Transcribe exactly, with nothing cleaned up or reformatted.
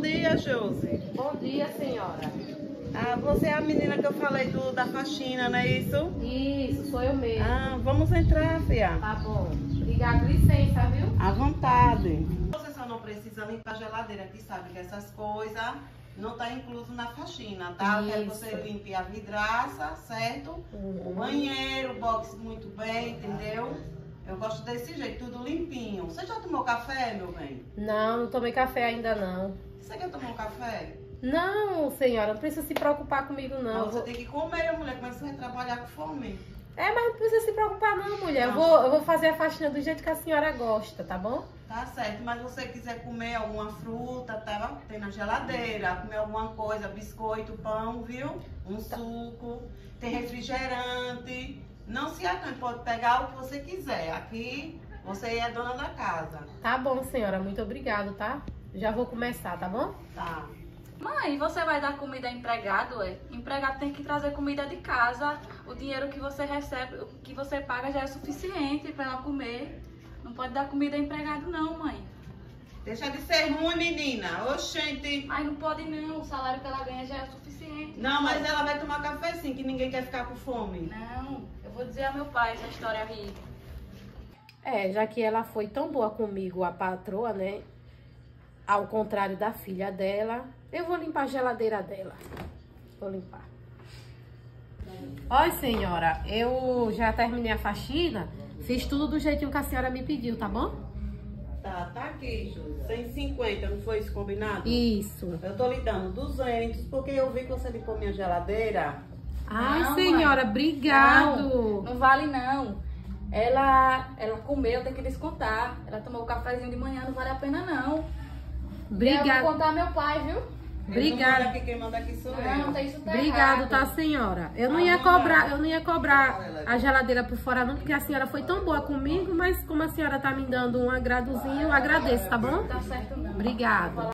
dia, Josi. Bom dia, senhora. Ah, você é a menina que eu falei do, da faxina, não é isso? Isso, sou eu mesmo. Ah, vamos entrar, filha. Tá bom. Obrigada, licença, viu? À vontade. Você só não precisa limpar a geladeira, que sabe que essas coisas não tá incluso na faxina, tá? Eu quero que você limpe a vidraça, certo? Uhum. O banheiro, o box muito bem, entendeu? Eu gosto desse jeito, tudo limpinho. Você já tomou café, meu bem? Não, não tomei café ainda não. Você quer tomar um café? Não, senhora, não precisa se preocupar comigo não. Você tem que comer, mulher, como é que você vai trabalhar com fome? É, mas não precisa se preocupar não, mulher. Eu Não. vou, eu vou fazer a faxina do jeito que a senhora gosta, tá bom? Tá certo, mas se você quiser comer alguma fruta, tá? Tem na geladeira, comer alguma coisa, biscoito, pão, viu? Um suco, tem refrigerante. Não se acanhe, pode pegar o que você quiser. Aqui você é dona da casa. Tá bom, senhora, muito obrigado, tá? Já vou começar, tá bom? Tá. Mãe, você vai dar comida a empregado, é? Empregado tem que trazer comida de casa. O dinheiro que você recebe, o que você paga já é suficiente para ela comer. Não pode dar comida a empregado não, mãe. Deixa de ser ruim, menina. Oxente. Ai, não pode não, o salário que ela ganha já é suficiente. Não, mas ela vai tomar café sim, que ninguém quer ficar com fome. Não, eu vou dizer ao meu pai essa história aí. É, já que ela foi tão boa comigo, a patroa, né? Ao contrário da filha dela, eu vou limpar a geladeira dela. Vou limpar. Oi, senhora, eu já terminei a faxina, fiz tudo do jeitinho que a senhora me pediu, tá bom? Tá, tá aqui, Ju. cento e cinquenta, não foi isso combinado? Isso. Eu tô lhe dando duzentos, porque eu vi que você limpou minha geladeira. Ai, Não, senhora, mãe. obrigado. Não, não vale não. Ela, ela comeu, tem que descontar. Ela tomou o cafezinho de manhã, não vale a pena não. Eu vou Obrigada. contar meu pai, viu? Obrigada. Aqui, quem manda aqui sou Não, eu. tem isso tá Obrigado, errado. tá, senhora? Eu não À ia vontade. cobrar, eu não ia cobrar a geladeira por fora não, porque a senhora foi tão boa comigo, mas como a senhora tá me dando um agradozinho, eu agradeço, tá bom? Tá certo não. Obrigada.